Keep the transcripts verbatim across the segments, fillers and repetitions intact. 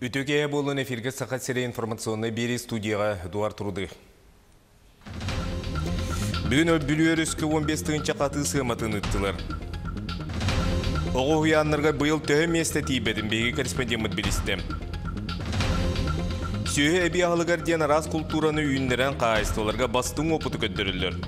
Үтөге болын эфирге сақат сере информационный бері студияға Эдуард Руды. Бүгін өббілуер үскі он бес тыңча қаты сығыматын ұттылар. Оғы ұянларға бұйыл төхі месті тейбедін бегі корреспондент білісті. Сүйі әбі ағылығар ден арас культураны үйіндерін қайысты оларға бастың опыты көддірілдір.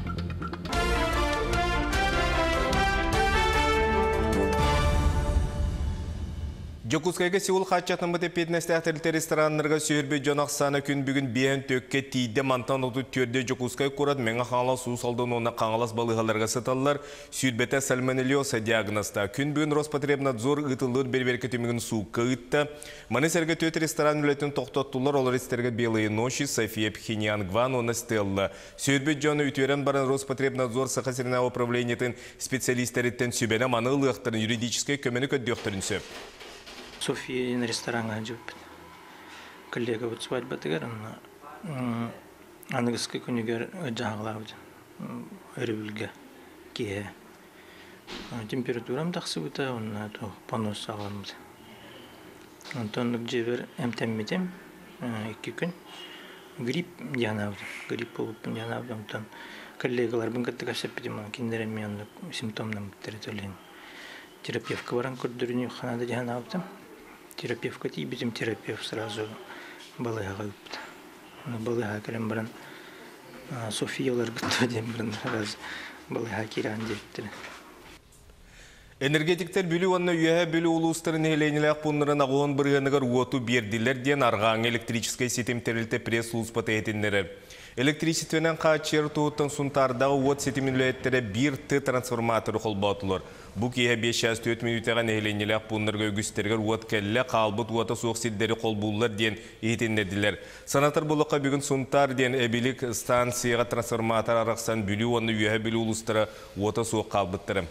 Жокускайга Сеул хатчатын бұты петнесті әтірілті ресторанларға сүйірбе жонақсаны күн бүгін бейін төкке тейді мантан ұты түрде Жокускай құрат мәңі қаңала су салдың оны қаңалас балығаларға сыталылар сүйірбеті сальмонеллеза диагнозда. Күн бүгін Роспотребнадзор ұтылыр берберке төмігін су қығытты. Маны сәрге төт ресторан үлетін тоқтаттылар олар істерге Белые ночи, София Пхеньян Гван, оны стелла. Сүйірбе жоны үтверен барын Роспотребнадзор сақасырына управлениетін специалистеріттен сүбені маны ұлықтырын юридическай көмені көддіқтірінсі. София на ресторан живет. Коллега вот свадьба тегер, она английский кунигер джаглауд, ревельга, кие. Температурам тахсута, он на то понос саламд. Антон Джевер эмтеммитем, иккикун. Грипп янавд, грипп полуп янавд, антон. Коллегалар бун каттыга сеппидим, киндерем янда симптомным территориялен. Терапевтка баран көрдөрүнү ханада жанабдым. Терапевтка тей bizim терапевт сразу балыга үпт. Балыга келем баран Софиялар гытты дем баран раз балыга киран дептир. Энергетиктер бүлі онына үйе бүлі улустарын еленілік бұнларын ағуын біргенігер уоту берділер ден арғаң электрическай сетімтерілті пресс-луспаты етіндері. Электричественен қачыр туыттың сұнтардағы уот сетімілеттері бір Т трансформаторы қолбатылыр. Бұл кейе беш жүз төрт минутаған еленілік бұнларға өгістергер уот кәлі қалбыт уота соқ селдері қолбулылар ден етіндеділер. Санатыр бұлыққа бүгін сұнтар ден әбілік станцияға трансформатор арақсан бүлі онына үйе бүлі улустары уота соқ қалбыттыры.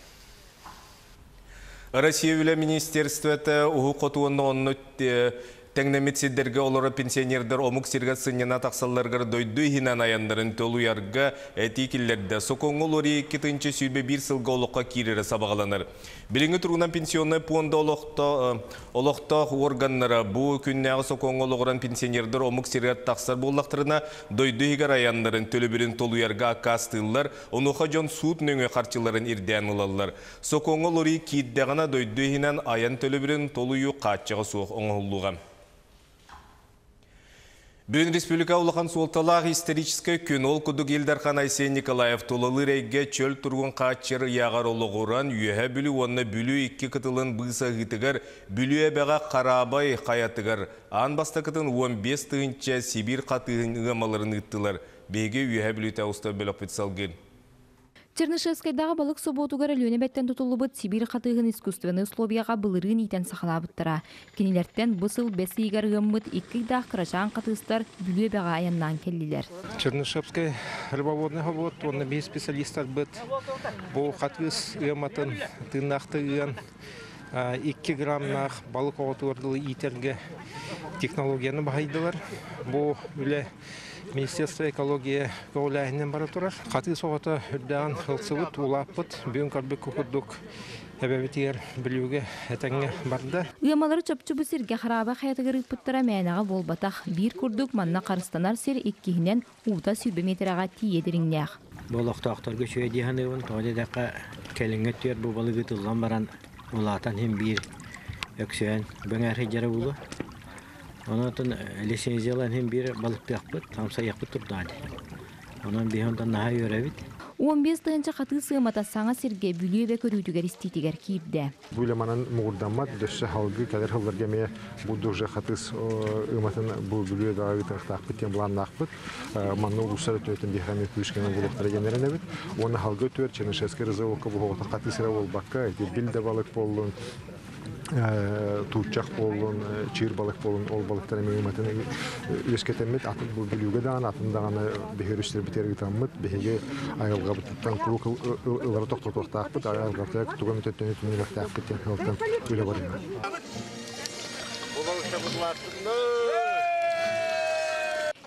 Россия үлі министерстветі ұғы қотуынны онны тәңнәмет седдерге олары пенсионердер омық сергат сынена тақсалларғыр дойды хинан аяндарын төлу ярға әтекелерді. Сокоңыл ори кетінші сүйбе бір сылға олыққа керері сабағаланыр. Біліңі тұрғынан пенсионный пуында олықтақ органлары бұл күннәғы Сокоңыл оғыран пенсионердер омық сергат тақсар болақтырына дойды хигар аяндарын төлі бірін толу ярға ақастылар, онуға жон суд нөңі қарчыларын ирден ұлалар. Сокоңыл ори кейддеғана дойды хинан аян төлі бірін толу ю қатчығы суық оңғылуға. Бүгін республика улахан солталағы исторический күн ол күдік Елдархан Айсен Николаев толылы рейге чөл тұрғын қатчыр яғар олығыран үйе бүлі онына бүлі екі кытылын бұйса ғытығыр, бүлі әбәға қарабай қаятығыр. Ан баста кытын он бес тығынча Сибир қатығын ұғамаларын ұттылар. Беге үйе бүлі тауыста бөліп бітсалген. Чернышевскайдағы балық соботугар өліне бәттен тұтылыбыт Сибир қатығын искусственный условияға былырын итен сақалабыттыра. Кенелерттен бұсыл бәсі егер ғыммыт иккігдақ қырашан қатыстар бүлі бәға аяннан келділер. Чернышевскай рыбоводный хавод, онны бей специалистар бұд. Бұл қатығыз ғыматын тыңнақты ғын екі граммнақ балық оғытуардылы итерге технологияны бағайдылар. Бұл үлі Министерство экологии көйләһеннән бара турар. Каты соғыта үрдән хылсыбыт улаппыт бүгін карбек кукудук әбәбетер билүгә әтәңгә барды. Уямалары чөпчүбү сирге хараба хаятыгы рыппыттара мәнага болбатах бир курдук манна карыстанар сер иккиһинен ута сүбе метрага тиедириңнәх. Болоқтақтар көчөй диханыбын тоде дакка келиңге төр бу балыгы тылган баран улатан һәм бир өксән бәңәр хәҗәре булды. Онотон лицензиялан һәм бир балык яқпыт, тамса яқпыт турдады. Онан бихондан наһа йөрәбит. он бес тыгынча каты сыймата саңа сирге бүлүбе көрүтүгөр иститигер кирде. Бүле манан мугурдамат дөшө халгы кадер халларга ме бу дужа хатыс ыматын бу бүлүбе дагы тактак битен булан накпыт. Манны усары төтен бихами күшкән булыктыр генерен бит. Оны халгы төр Чернышевский рызык бу хатты сыра бол бакка, билде балык болдун. Туучак болун, чир балык болун, ол балыктар меңмәтен үскетемет атын бу билүгә дан атындаганы бехерештер битерге таммыт, беге айылга биттан курук ылары токтоктак бит, айылга так туган төттөн түнүлөк так биттен халтан үле бар.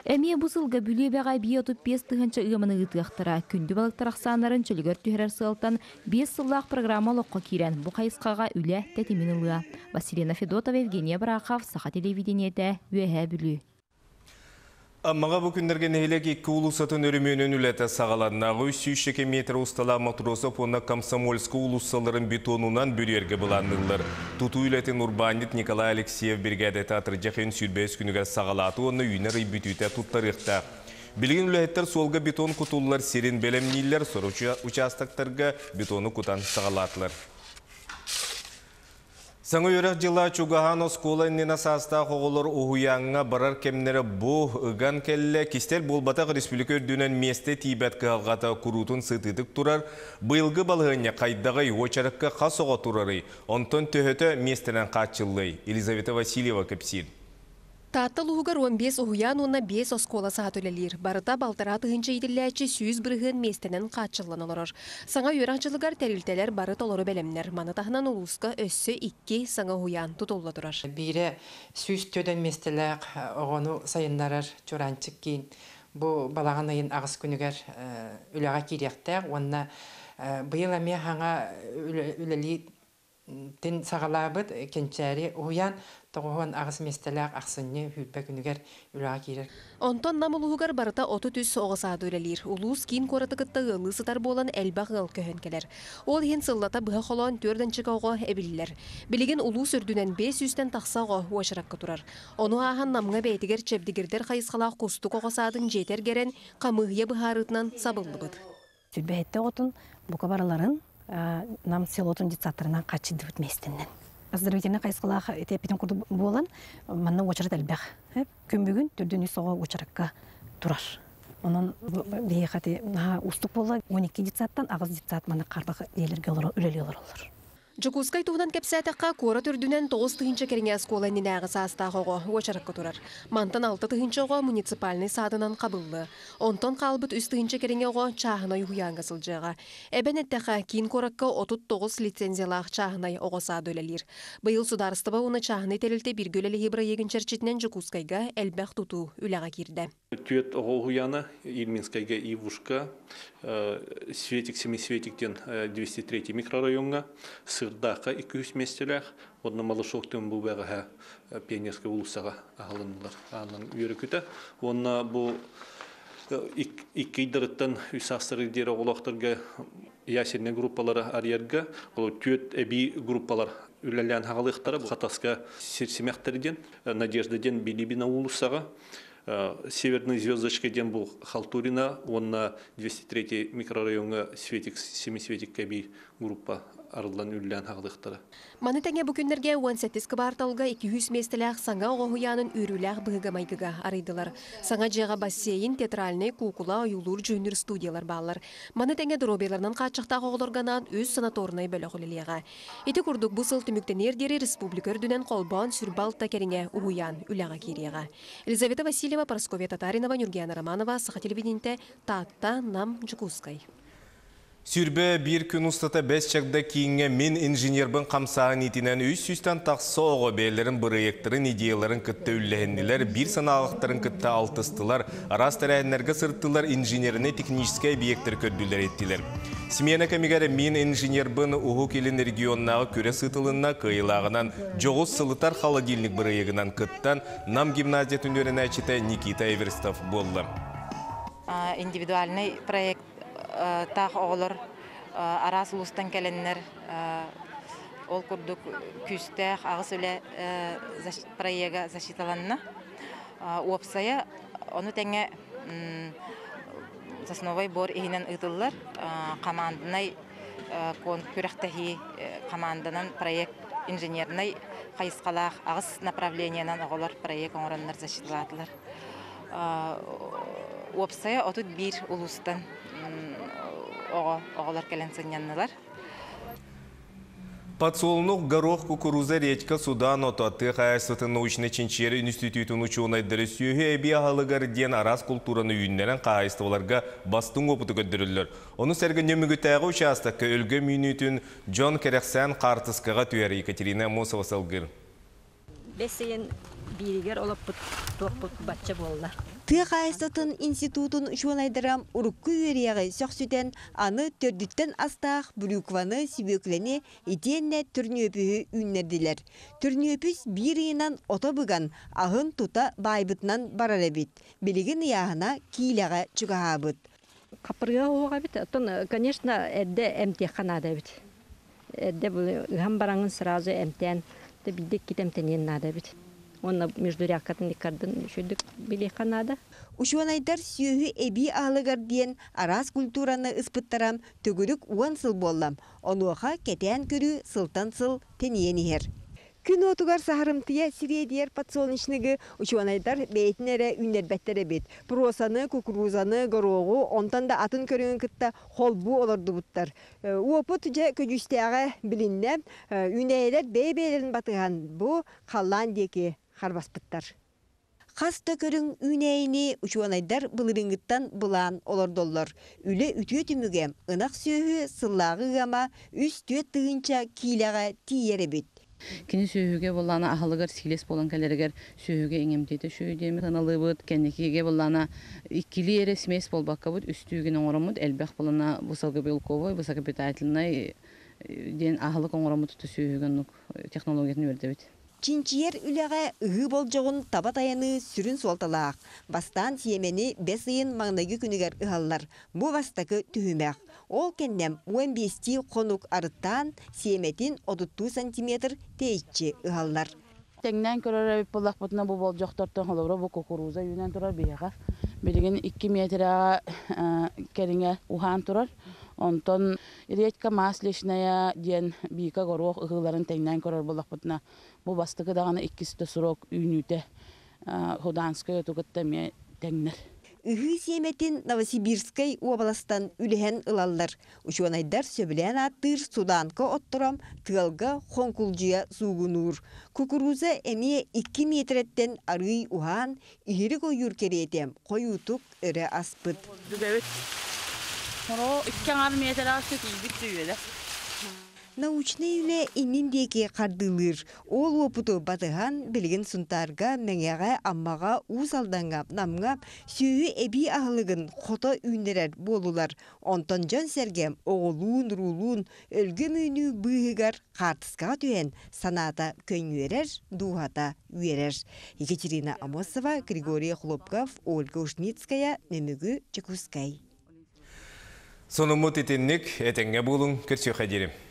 Әмие бұсылға бүлі бәға бие отып бес тұғынша ұғымыны ұтықтыра. Күнді балықтар ақсанарын чөлігер түйірер сылтан бес сыллақ программа лоққа керен бұ қайысқаға үлі тәтемін ұлыға. Василина Федотова, Евгения Брахов, Саха телевидениеті, Үйәе бүлі. Аммаға бұл күндерге нәйлек екі ұлысатын өріменің үләті сағаланнағы сүйшеке метр ұстала матросов оны комсомольскі ұлысаларын бетонунан бөрерге бұланылыр. Тұту үләтін Урбанит Николай Алексеев бригада театр жақын сүрбәс күнігер сағалаты оны үйінер үйбітуіте тұттарықта. Білген үләттер солға бетон құтулылар серен бәлемнейлер, сор участақтарға бетоны құтан сағалатылар. Саңы өрек жыла чугахан оскола нена саста қоғылыр ұғуяңға барар кемнері бұ ұған кәлі кестел болбатақ республика өрдінен месте тейбәт қағалғата күрутын сытыдық тұрар, бұйылғы балығыне қайдағы очарыққа қасоға тұрары, онтон төхеті местенен қатшылы. Елизавета Васильева көпсір. Таттыл уғығар он бес ұғыян онна бес оскола сағат өлелер. Барыта балтара тұғынша етілләчі сүйіз бірғын местенен қатшылын олар. Саңа үйрақчылығар тәрілтелер барыт олары бәлемнер. Манатағынан ұлысқа өссі икки саңа ұғыян тұтылы тұрар. Бире сүйіз төден местеләк оғыну сайынларар чоранчық кейін. Бұл балаған айын ағыз күнігер үліға керектәк. Онна бұйыл әме хаңа үлелі тен сағалабыд кенчәрі ұғыян тоғуан ағыз местеләк ақсынне хүлбә күнігер үліға керек. Онтон намылуғығар барыта оты түс оғысады өлелер. Улуыз кейін коратықытта ғылы сытар болан әлбақ ғыл көхін келер. Ол хен сыллата бұға қолуан төрден чықауға әбілілер. Білеген улуыз үрдінен бес үстен тақсауға уашыраққа тұрар. Оны аған намға бәйтігер чәбдігердер қайысқалақ құстық оғысадың жетер керен қамығия бұхарытынан сабылды бұд. Сүрбәйетті отын бұқа бараларын нам селотын детсаттарынан қачынды өтместіннен. Аздырбетіне қайысқалақ тәпетін құрды болан, манна очарат әлбәқ. Көмбігін түрден үсіға очараққа тұрар. Onun beyhati ustuk bolla on iki ditsattan ağız ditsat mana qardağı elерге өлелер olur. Жокускай туһунан кепсәтәккә кора төрдүнән тоғыз тыгынча кереңә скола нинәгы састагыга очаракка турар. Мантан алты тыгынчага муниципальный садынан кабылды. Онтон калбыт үс тыгынча кереңәгә чагына юянга сылҗыга. Эбенеттәхә кин коракка отуз тогуз лицензиялах чагына огоса дөлелер. Быел сударстыба уны чагына телилте бир гөлеле хибра егенчәрчетнән Жокускайга әлбәх туту үләгә кирде. Түйет огуяна Ильминскайга Ивушка, Светик Семисветиктен двести третий микрорайонга, Сырдака iki yüz местелях, одна малышоктен бу бәгә пионерская улусага агалынлар. Анын үйрөкүтә. Онна бу икки дырыттан үсастыры дере олактырга ясенне группалары арьерга, ол түйет эби группалар үләлән хагалыктары хатаска серсемәхтерден, Надеждаден Билибина улусага. Северный звездочка ден был Халтурина, он на двести третий микрорайонга Светик, Семисветик Каби группа арылдан үллән хағылықтары. Маны тәңе бүкіндерге он сегиз кыбарталга iki yüz местелях саңа оғуянын үріләқ бұғыға майгыға арайдылар. Саңа жеға бассейн, театральный, кукула, оюлур, жөнір студиялар балар. Маны тәңе дробеларынан қатшықтақ оғылырганан өз санаторнай бөлі құлелеға. Еті күрдік бұсыл түміктен ердері республика үрдінен қолбан сүрбалта керіңе оғуян үләға кереға. Елизавета Васильева, Парасковия Татаринова, Нюргияна Романова, Саха телевидениеті, Татта, Нам, Жокускай. Сүрбе bir күн ұстата бәс чакда кейінге мен инженербін қамсағын етінен үз сүстен тақсы оғы бәлерін проекттарын, идеяларын күтті үлләхінділер, бір саналықтарын күтті алтыстылар, арас тәрәйінлерге сырттылар инженеріне техническай объекттер көрділер еттілер. Семена көмегері мен инженербін ұғы келін регионнағы көре сытылына қиылағынан жоғыз сылытар холодильник проектінен күттен нам гимназия түнерін әчеті Никита Эверстов болды. Индивидуальный проект тақ оғылыр, арас ұлыстан кәленнер, ол күрдік күстәқ ағыс өлі проега защиталанына. Уапсая, оны тәңе засновай бор ехінен ұтылылар, командынай көріқтәхи команданан проект инженернай қайысқалақ ағыс направлениянан оғылар проект оңыраннар защиталатылар. Уапсая, отут бір ұлыстан оғалар кәлен сыняннылар. Подсолнух, горох, кукуруза, редька, судан, отаты, хайсваты научный чинчер институтын учуынай дәрісүйі әбияғалығар ден арас культураны үйінлерін қайыстываларға бастың опыты көддірілер. Оны сәргі нөмігітәғі участыққа өлгі минутын Джон Керексан қартысқаға түйер Екатерина Мосова салғыр. Бәсейін бірігер олап бұт, тоқ бұт батча болылар. Тыақайыстатын институтын шуанайдарам урукку үйерияғы сөксүтен аны төрдүттен астақ бүлікваны сибөклене итенне түрнөпүхі үннерділер. Түрнөпүс бір иынан ота бұған ағын тута байбытынан барар әбіт. Білігін яғына кейліға чүгағабыт. Қапырға оға бит, конечно, әдді әмтеханада бит. Әдді бұл ғам бараңын сразу әмтен, білдік кетемтенен нада бит. Оны междурякатын лекардың шөйдік білейханада. Ушуанайдар сүйі әбі ағылығар дейін арас культураны ыспыттарам төгірік уан сыл боллам. Онуаға кәтән көрі сылтан сыл тенейен ехер. Күн отугар сахарымтыя сиредер подсолнечныгы учуанайдар бейтнере үннербеттері бет. Просаны, кукурузаны, горогу, онтан да атын көріңін кітті холбу оларды бұттар. Уопыт же көжістеға білінне үнәйлер бей-бейлерін батыған бұ қаллан деке қарбас бұттар. Қаста көрің үнәйіні учуанайдар бұлырыңыттан бұлан олардоллар. Үлі үтіе түмігем, ынақ сөйі сыллағы ғама үс түйет тұғынша кейліға тиері бет. Кені сөйіге болана ағылығыр силес болан кәлерігер сөйіге еңемдейді сөйдемі тыналы бұд, кәнекеге болана иккілі әрі смес болбаққа бұд, үстігін оңырамыд, әлбәқ болана бұсалғы белковой, бұсалғы бетайтылынай ден ағылық оңырамыд тұты сөйіген технологияны өрді бет. Чинчиер үліға ұғы бол жоғын табат аяны сүрін солталақ. Бастан сиемені бес үйін маңнағы күнігер ұғалар. Бұ бастақы түхімәқ. Ол кәннем он бесті қонук арыттан сиеметін отыз сантиметр тейітші ұғалар. Тәңнен көрер әбіп болақ бұтына бұл бол жоқтартын қолауыра бұл кукуруза үйінен тұрар бейіға. Белеген екі метрға кәріңе ұған тұрар. Онтон редька масличная ден бийка горох ыгыларын тәңнен көрер болақ бұтына. Бұл бастығы дағаны иккісті сұрок үйнүйті Худанская тұғытта ме тәңнер. Үхі семетін Новосибирскай областан үліген ылалар. Учуанайдар сөбілен аттыр Суданка оттырам тығалға қонкулжия суғынур. Кукуруза әме екі метреттен арый уған ихері қойыр керетем. Қойутық үрі аспыт. Научный үлі инниндеке қардылыр. Ол опыту батыған білген сұнтарға мәңеға аммаға ұзалданғап, намғап, сөйі әбі ағылығын қота үйнерер болулар. Онтан жан сәргем оғылуын, рулуын, өлгі мүйіні бұғығар қартысқа түйен саната көнюерер, дұғата үйерер. Екатерина Амосова, Григорий Хлопков, Ольга Ушницкая, Немүгі Чекускай. Сонымыт етіннік әтіңге болың көрсе қадерім.